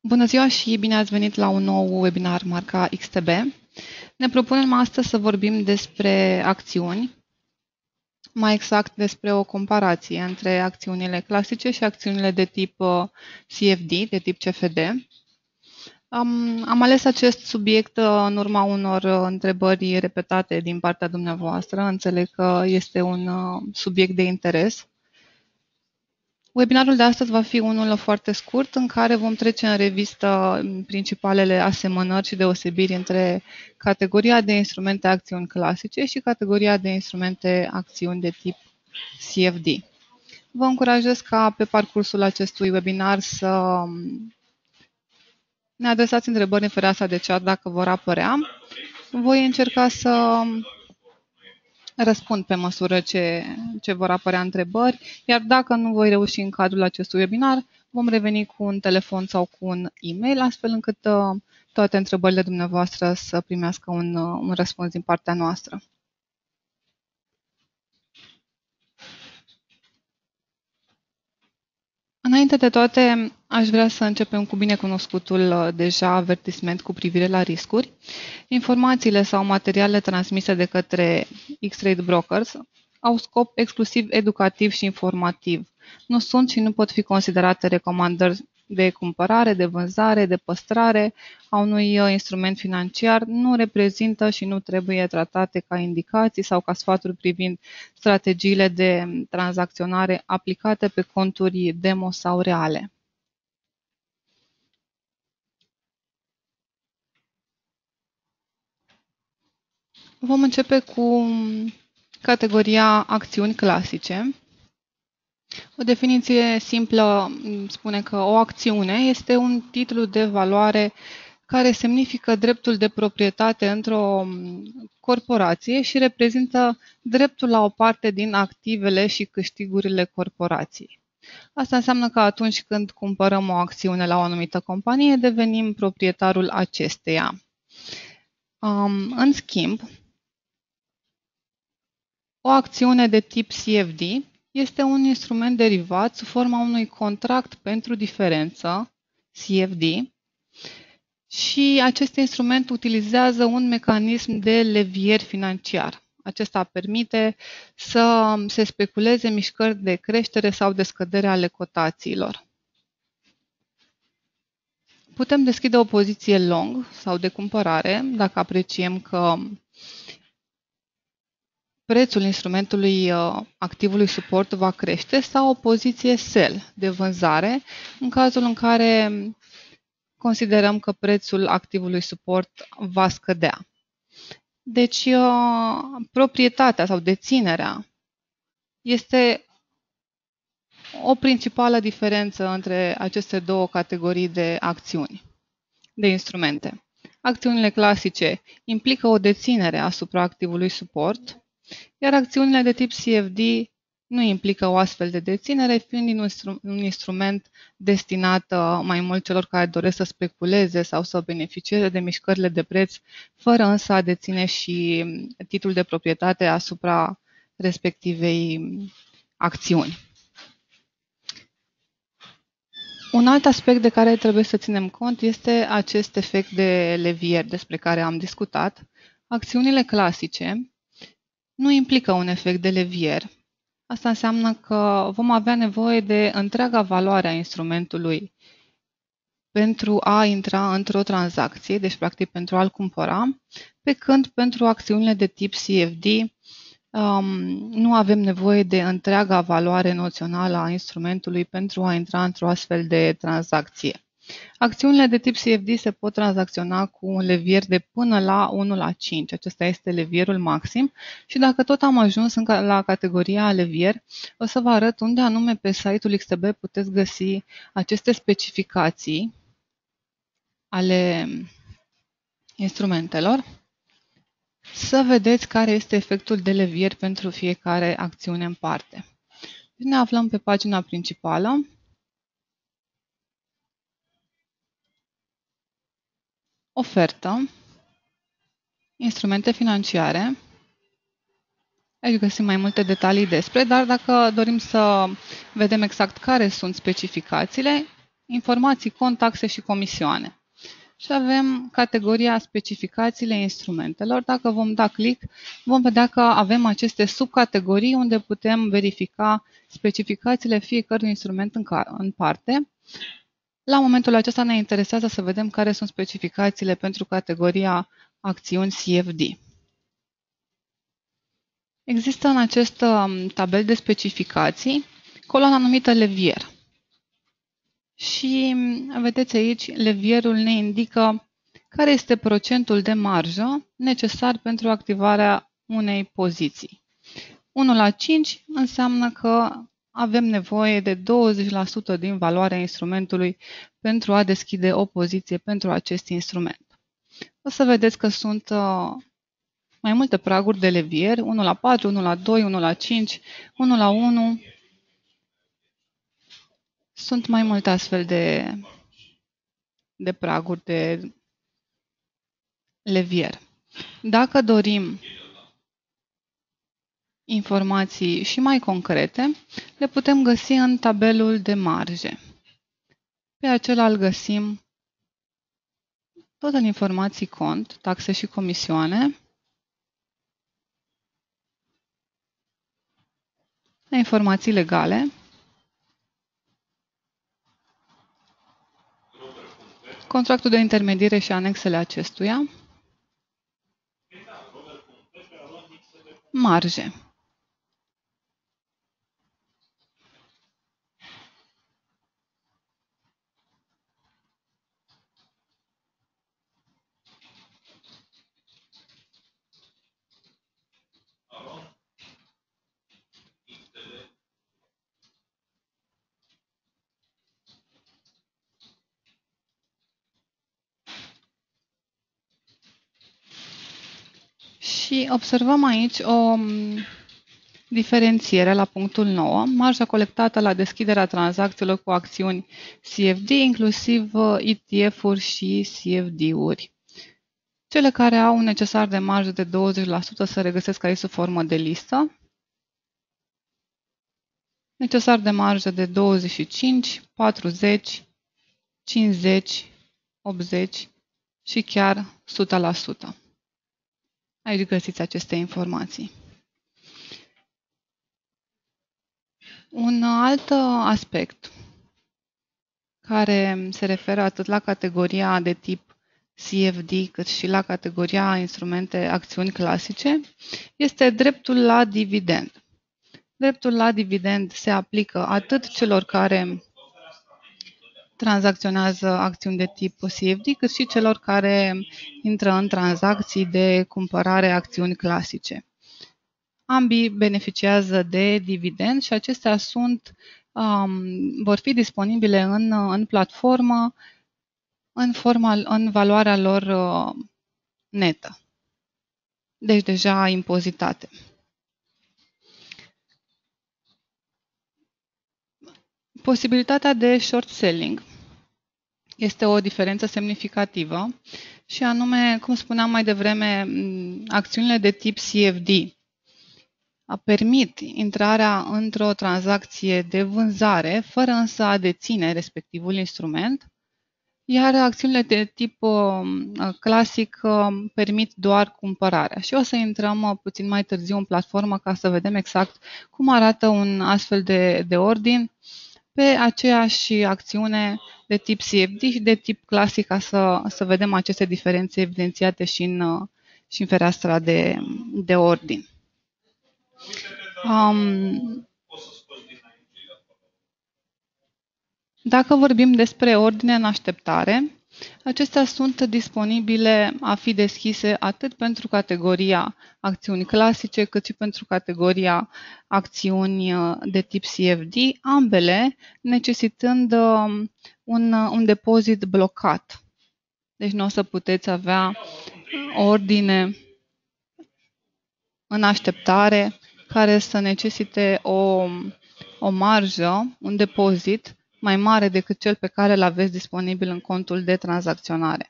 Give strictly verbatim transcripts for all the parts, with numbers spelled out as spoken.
Bună ziua și bine ați venit la un nou webinar marca X T B. Ne propunem astăzi să vorbim despre acțiuni, mai exact despre o comparație între acțiunile clasice și acțiunile de tip C F D, de tip C F D. Am, am ales acest subiect în urma unor întrebări repetate din partea dumneavoastră. Înțeleg că este un subiect de interes. Webinarul de astăzi va fi unul foarte scurt, în care vom trece în revistă principalele asemănări și deosebiri între categoria de instrumente acțiuni clasice și categoria de instrumente acțiuni de tip C F D. Vă încurajez ca pe parcursul acestui webinar să ne adresați întrebări în fereastra de chat dacă vor apărea. Voi încerca să răspund pe măsură ce, ce vor apărea întrebări, iar dacă nu voi reuși în cadrul acestui webinar, vom reveni cu un telefon sau cu un e-mail, astfel încât uh, toate întrebările dumneavoastră să primească un, uh, un răspuns din partea noastră. Înainte de toate, aș vrea să începem cu binecunoscutul deja avertisment cu privire la riscuri. Informațiile sau materialele transmise de către X-Trade Brokers au scop exclusiv educativ și informativ. Nu sunt și nu pot fi considerate recomandări de cumpărare, de vânzare, de păstrare a unui instrument financiar, nu reprezintă și nu trebuie tratate ca indicații sau ca sfaturi privind strategiile de tranzacționare aplicate pe conturi demo sau reale. Vom începe cu categoria acțiuni clasice. O definiție simplă spune că o acțiune este un titlu de valoare care semnifică dreptul de proprietate într-o corporație și reprezintă dreptul la o parte din activele și câștigurile corporației. Asta înseamnă că atunci când cumpărăm o acțiune la o anumită companie, devenim proprietarul acesteia. În schimb, o acțiune de tip C F D este un instrument derivat sub forma unui contract pentru diferență, C F D, și acest instrument utilizează un mecanism de levier financiar. Acesta permite să se speculeze mișcări de creștere sau de scădere ale cotațiilor. Putem deschide o poziție long sau de cumpărare dacă apreciem că prețul instrumentului activului suport va crește, sau o poziție sell de vânzare în cazul în care considerăm că prețul activului suport va scădea. Deci, proprietatea sau deținerea este o principală diferență între aceste două categorii de acțiuni, de instrumente. Acțiunile clasice implică o deținere asupra activului suport, iar acțiunile de tip C F D nu implică o astfel de deținere, fiind un instrument destinat mai mult celor care doresc să speculeze sau să beneficieze de mișcările de preț, fără însă a deține și titlul de proprietate asupra respectivei acțiuni. Un alt aspect de care trebuie să ținem cont este acest efect de levier despre care am discutat. Acțiunile clasice nu implică un efect de levier. Asta înseamnă că vom avea nevoie de întreaga valoare a instrumentului pentru a intra într-o tranzacție, deci practic pentru a-l cumpăra, pe când pentru acțiunile de tip C F D um, nu avem nevoie de întreaga valoare noțională a instrumentului pentru a intra într-o astfel de tranzacție. Acțiunile de tip C F D se pot tranzacționa cu un levier de până la unu la cinci. Acesta este levierul maxim și dacă tot am ajuns la categoria levier, o să vă arăt unde anume pe site-ul X T B puteți găsi aceste specificații ale instrumentelor, să vedeți care este efectul de levier pentru fiecare acțiune în parte. Ne aflăm pe pagina principală. Ofertă, instrumente financiare. Aici găsim mai multe detalii despre, dar dacă dorim să vedem exact care sunt specificațiile, informații, cont, taxe și comisioane. Și avem categoria specificațiile instrumentelor. Dacă vom da click, vom vedea că avem aceste subcategorii unde putem verifica specificațiile fiecărui instrument în, în parte. La momentul acesta ne interesează să vedem care sunt specificațiile pentru categoria acțiuni C F D. Există în acest tabel de specificații coloana numită levier. Și vedeți aici, levierul ne indică care este procentul de marjă necesar pentru activarea unei poziții. unu la cinci înseamnă că avem nevoie de douăzeci la sută din valoarea instrumentului pentru a deschide o poziție pentru acest instrument. O să vedeți că sunt mai multe praguri de levier, unu la patru, unu la doi, unu la cinci, unu la unu. Sunt mai multe astfel de, de praguri de levier. Dacă dorim informații și mai concrete, le putem găsi în tabelul de marje. Pe acela îl găsim tot în informații cont, taxe și comisioane, informații legale, contractul de intermediere și anexele acestuia, marje. Și observăm aici o diferențiere la punctul nouă, marja colectată la deschiderea tranzacțiilor cu acțiuni C F D, inclusiv E T F-uri și C F D-uri. Cele care au un necesar de marjă de douăzeci la sută se regăsesc aici sub formă de listă. Necesar de marjă de douăzeci și cinci, patruzeci, cincizeci, optzeci și chiar o sută la sută. Aici găsiți aceste informații. Un alt aspect care se referă atât la categoria de tip C F D cât și la categoria instrumente acțiuni clasice este dreptul la dividend. Dreptul la dividend se aplică atât celor care tranzacționează acțiuni de tip C F D, cât și celor care intră în tranzacții de cumpărare acțiuni clasice. Ambii beneficiază de dividend și acestea sunt, um, vor fi disponibile în, în platformă în, forma, în valoarea lor uh, netă, deci deja impozitate. Posibilitatea de short selling este o diferență semnificativă și anume, cum spuneam mai devreme, acțiunile de tip C F D permit intrarea într-o tranzacție de vânzare fără însă a deține respectivul instrument, iar acțiunile de tip clasic permit doar cumpărarea. Și o să intrăm puțin mai târziu în platformă ca să vedem exact cum arată un astfel de, de ordin pe aceeași acțiune de tip C F D și de tip clasic, ca să, să vedem aceste diferențe evidențiate și în, și în fereastra de, de ordin. Um, dacă vorbim despre ordine în așteptare, acestea sunt disponibile a fi deschise atât pentru categoria acțiuni clasice, cât și pentru categoria acțiuni de tip C F D, ambele necesitând un, un depozit blocat. Deci nu o să puteți avea ordine în așteptare care să necesite o, o marjă, un depozit mai mare decât cel pe care îl aveți disponibil în contul de tranzacționare.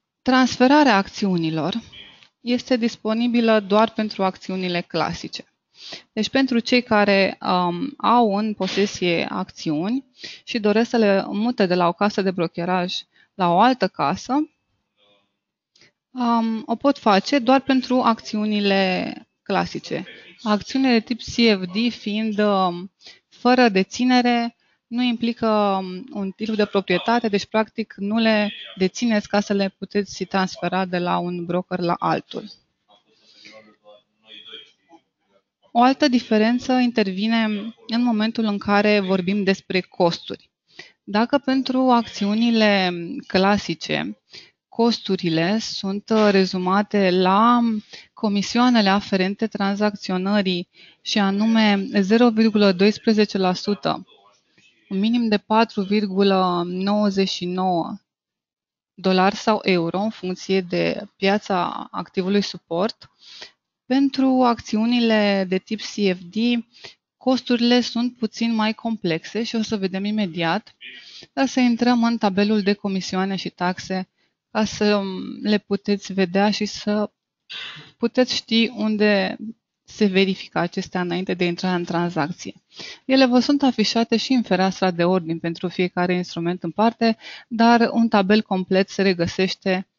Transferarea acțiunilor este disponibilă doar pentru acțiunile clasice. Deci pentru cei care um, au în posesie acțiuni și doresc să le mute de la o casă de brokeraj la o altă casă, um, o pot face doar pentru acțiunile clasice. Acțiunile de tip C F D fiind um, fără deținere, nu implică um, un titlu de proprietate, deci practic nu le dețineți ca să le puteți transfera de la un broker la altul. O altă diferență intervine în momentul în care vorbim despre costuri. Dacă pentru acțiunile clasice costurile sunt rezumate la comisioanele aferente tranzacționării și anume zero virgulă doisprezece la sută, un minim de patru virgulă nouăzeci și nouă dolari sau euro în funcție de piața activului suport, pentru acțiunile de tip C F D, costurile sunt puțin mai complexe și o să vedem imediat, dar să intrăm în tabelul de comisioane și taxe ca să le puteți vedea și să puteți ști unde se verifică acestea înainte de intrarea în tranzacție. Ele vă sunt afișate și în fereastra de ordine pentru fiecare instrument în parte, dar un tabel complet se regăsește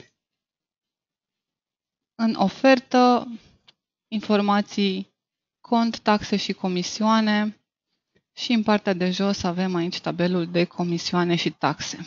în ofertă, informații, cont, taxe și comisioane și în partea de jos avem aici tabelul de comisioane și taxe.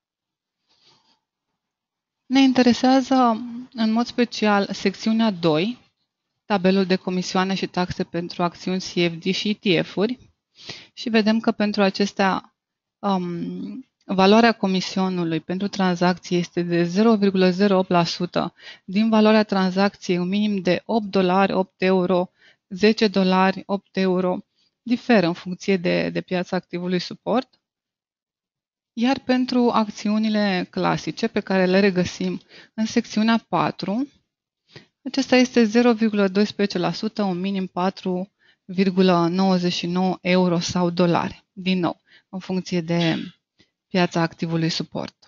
Ne interesează în mod special secțiunea doi, tabelul de comisioane și taxe pentru acțiuni C F D și E T F-uri și vedem că pentru acestea um, valoarea comisionului pentru tranzacție este de zero virgulă zero opt la sută din valoarea tranzacției, un minim de opt dolari, opt euro, zece dolari, opt euro, diferă în funcție de, de piața activului suport. Iar pentru acțiunile clasice pe care le regăsim în secțiunea patru, acesta este zero virgulă doisprezece la sută, un minim patru virgulă nouăzeci și nouă euro sau dolari, din nou, în funcție de piața activului suport.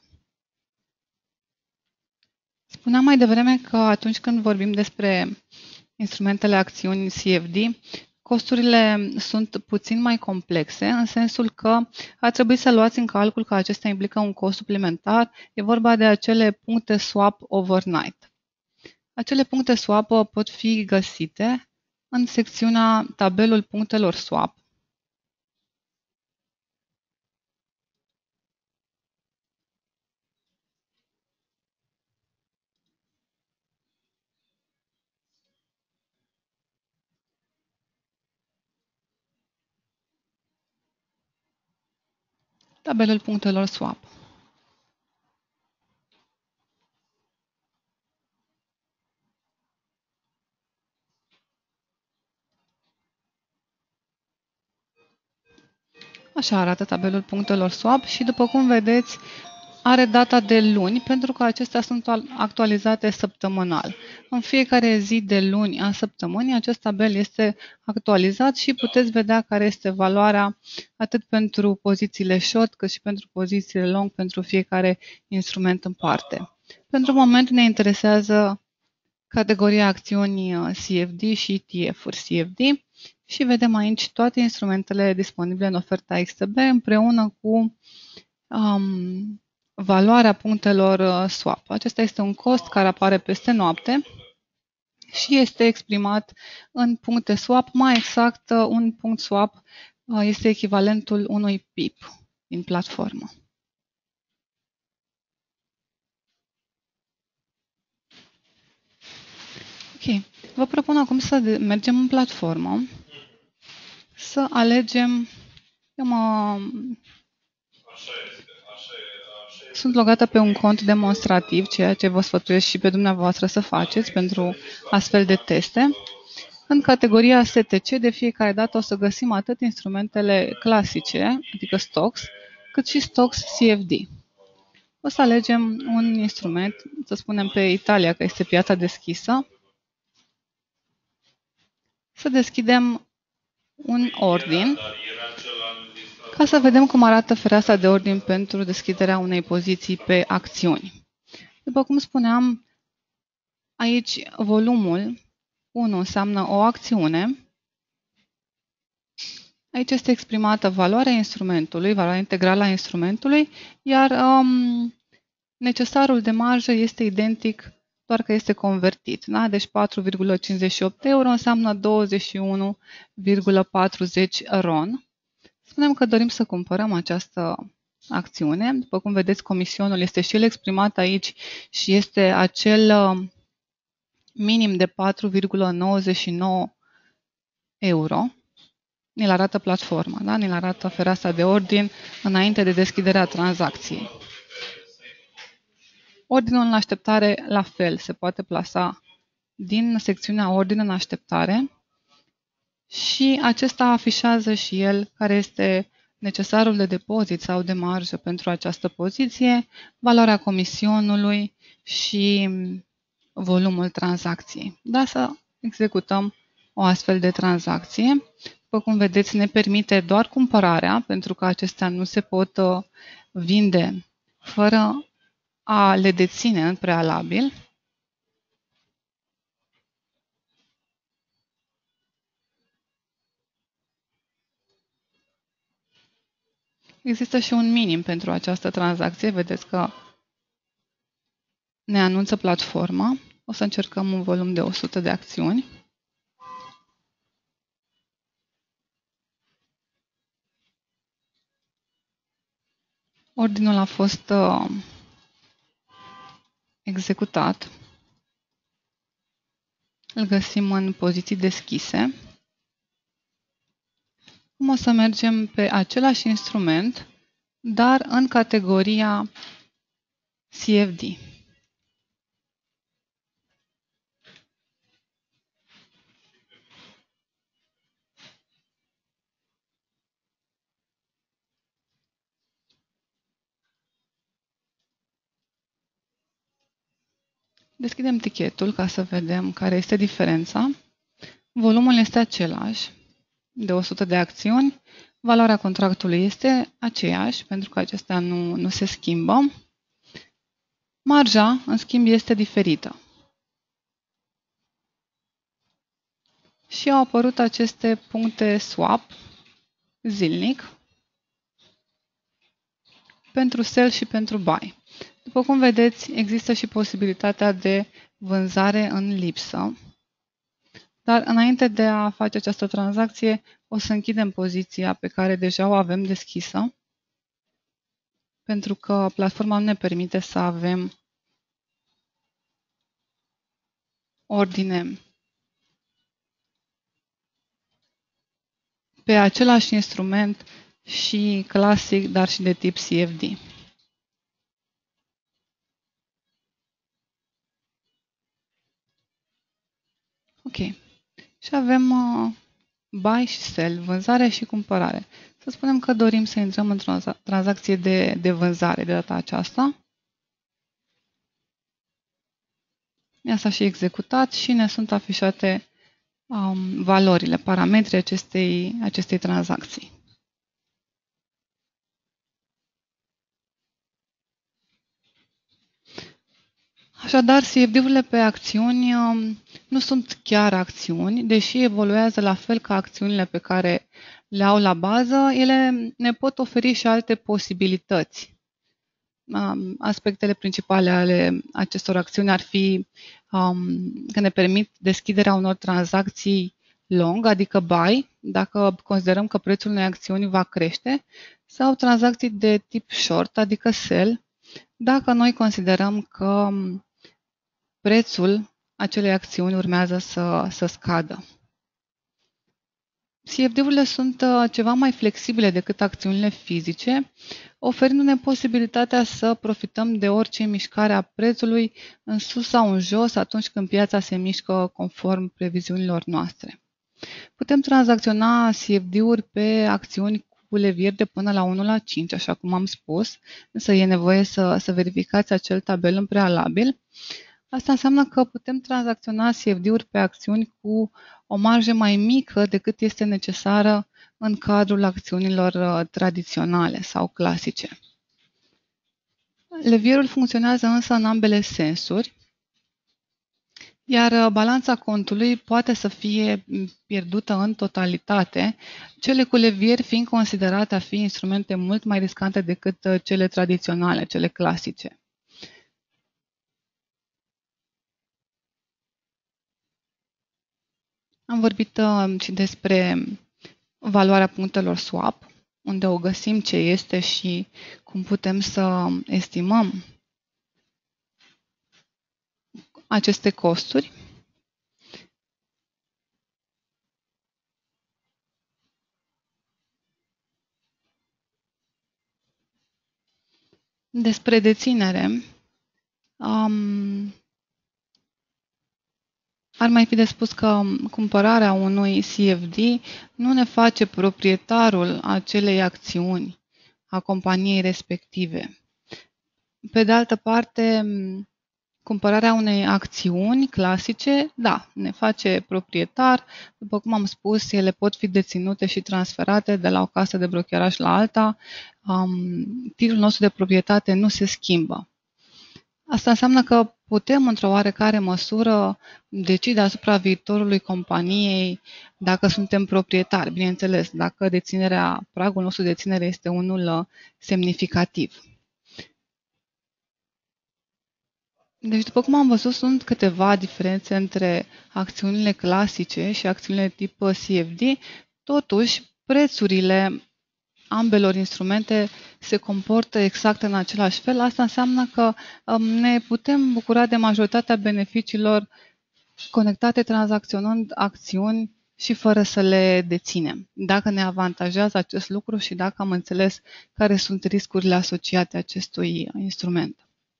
Spuneam mai devreme că atunci când vorbim despre instrumentele acțiuni C F D, costurile sunt puțin mai complexe, în sensul că ar trebui să luați în calcul că acestea implică un cost suplimentar. E vorba de acele puncte swap overnight. Acele puncte swap pot fi găsite în secțiunea tabelul punctelor swap. Tabelul punctelor swap. Așa arată tabelul punctelor swap și, după cum vedeți, are data de luni, pentru că acestea sunt actualizate săptămânal. În fiecare zi de luni a săptămânii, acest tabel este actualizat și puteți vedea care este valoarea atât pentru pozițiile short, cât și pentru pozițiile long, pentru fiecare instrument în parte. Pentru moment ne interesează categoria acțiuni C F D și E T F-uri C F D și vedem aici toate instrumentele disponibile în oferta X T B împreună cu um, valoarea punctelor swap. Acesta este un cost care apare peste noapte și este exprimat în puncte swap. Mai exact, un punct swap este echivalentul unui pip din platformă. Ok. Vă propun acum să mergem în platformă, să alegem, eu mă... Sunt logată pe un cont demonstrativ, ceea ce vă sfătuiesc și pe dumneavoastră să faceți pentru astfel de teste. În categoria S T C, de fiecare dată o să găsim atât instrumentele clasice, adică stocks, cât și stocks C F D. O să alegem un instrument, să spunem pe Italia, că este piața deschisă. Să deschidem un ordin, ca să vedem cum arată fereastra de ordin pentru deschiderea unei poziții pe acțiuni. După cum spuneam, aici volumul unu înseamnă o acțiune, Aici este exprimată valoarea instrumentului, valoarea integrală a instrumentului, iar um, necesarul de marjă este identic, doar că este convertit. Da? Deci patru virgulă cincizeci și opt euro înseamnă douăzeci și unu virgulă patruzeci RON. Spunem că dorim să cumpărăm această acțiune. După cum vedeți, comisionul este și el exprimat aici și este acel minim de patru virgulă nouăzeci și nouă euro. Ni-l arată platforma, da? Ni-l arată fereastra de ordin înainte de deschiderea tranzacției. Ordinul în așteptare, la fel, se poate plasa din secțiunea Ordin în așteptare și acesta afișează și el care este necesarul de depozit sau de marjă pentru această poziție, valoarea comisionului și volumul tranzacției. Da, să executăm o astfel de tranzacție. După cum vedeți, ne permite doar cumpărarea, pentru că acestea nu se pot vinde fără a le deține în prealabil. Există și un minim pentru această tranzacție. Vedeți că ne anunță platforma. O să încercăm un volum de o sută de acțiuni. Ordinul a fost uh, executat. Îl găsim în poziții deschise. Acum o să mergem pe același instrument, dar în categoria C F D. Deschidem tichetul ca să vedem care este diferența. Volumul este același, de o sută de acțiuni. Valoarea contractului este aceeași, pentru că acestea nu, nu se schimbă. Marja, în schimb, este diferită. Și au apărut aceste puncte swap zilnic pentru sell și pentru buy. După cum vedeți, există și posibilitatea de vânzare în lipsă. Dar înainte de a face această tranzacție, o să închidem poziția pe care deja o avem deschisă, pentru că platforma nu ne permite să avem ordine pe același instrument și clasic, dar și de tip C F D. Ok. Și avem uh, buy și sell, vânzare și cumpărare. Să spunem că dorim să intrăm într-o tranzacție de, de vânzare de data aceasta. Ea s-a și executat și ne sunt afișate um, valorile, parametrii acestei, acestei tranzacții. Așadar, C F D-urile pe acțiuni um, nu sunt chiar acțiuni, deși evoluează la fel ca acțiunile pe care le au la bază, ele ne pot oferi și alte posibilități. Um, aspectele principale ale acestor acțiuni ar fi um, că ne permit deschiderea unor tranzacții long, adică buy, dacă considerăm că prețul unei acțiuni va crește, sau tranzacții de tip short, adică sell, dacă noi considerăm că prețul acelei acțiuni urmează să, să scadă. C F D-urile sunt ceva mai flexibile decât acțiunile fizice, oferindu-ne posibilitatea să profităm de orice mișcare a prețului în sus sau în jos atunci când piața se mișcă conform previziunilor noastre. Putem tranzacționa C F D-uri pe acțiuni cu levier de până la unu la cinci, așa cum am spus, însă e nevoie să, să verificați acel tabel în prealabil. Asta înseamnă că putem tranzacționa C F D-uri pe acțiuni cu o marjă mai mică decât este necesară în cadrul acțiunilor tradiționale sau clasice. Levierul funcționează însă în ambele sensuri. Iar uh, balanța contului poate să fie m, pierdută în totalitate, cele cu levieri fiind considerate a fi instrumente mult mai riscante decât uh, cele tradiționale, cele clasice. Am vorbit uh, și despre valoarea punctelor swap, unde o găsim, ce este și cum putem să estimăm aceste costuri. Despre deținere, um, ar mai fi de spus că cumpărarea unui C F D nu ne face proprietarul acelei acțiuni a companiei respective. Pe de altă parte, cumpărarea unei acțiuni clasice, da, ne face proprietar. După cum am spus, ele pot fi deținute și transferate de la o casă de brokeraj la alta. Um, titlul nostru de proprietate nu se schimbă. Asta înseamnă că putem, într-o oarecare măsură, decide asupra viitorului companiei dacă suntem proprietari. Bineînțeles, dacă deținerea, pragul nostru de deținere este unul uh, semnificativ. Deci, după cum am văzut, sunt câteva diferențe între acțiunile clasice și acțiunile tip C F D. Totuși, prețurile ambelor instrumente se comportă exact în același fel. Asta înseamnă că um, ne putem bucura de majoritatea beneficiilor conectate tranzacționând acțiuni și fără să le deținem. Dacă ne avantajează acest lucru și dacă am înțeles care sunt riscurile asociate acestui instrument.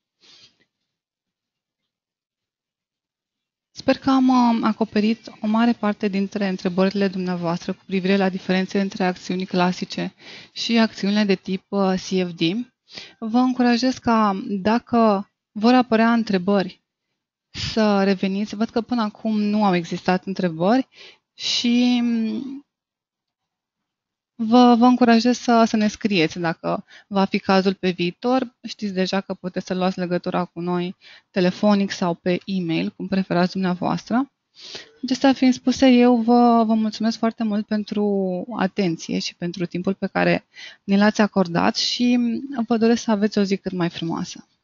Sper că am uh, acoperit o mare parte dintre întrebările dumneavoastră cu privire la diferențe între acțiuni clasice și acțiunile de tip uh, C F D. Vă încurajez ca, dacă vor apărea întrebări, să reveniți. Văd că până acum nu au existat întrebări și Vă, vă încurajez să, să ne scrieți dacă va fi cazul pe viitor. Știți deja că puteți să luați legătura cu noi telefonic sau pe e-mail, cum preferați dumneavoastră. Acestea fiind spuse, eu vă, vă mulțumesc foarte mult pentru atenție și pentru timpul pe care ne l-ați acordat și vă doresc să aveți o zi cât mai frumoasă.